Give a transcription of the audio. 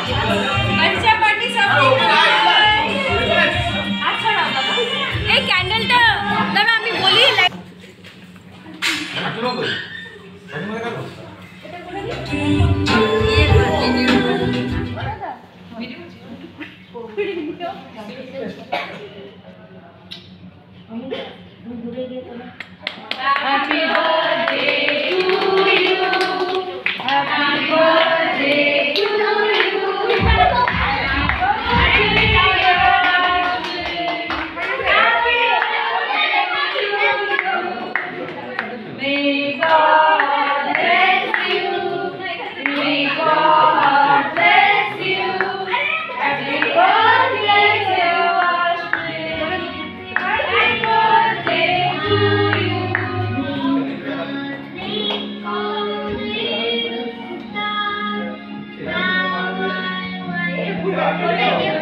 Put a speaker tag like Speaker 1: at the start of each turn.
Speaker 1: बच्चा पार्टी सब এই ক্যান্ডেলটা দাদা আমি বলি Happy birthday to you. Happy birthday to you. May God bless you. May God bless you. Happy birthday to Ashmit. Happy birthday to you. Happy birthday.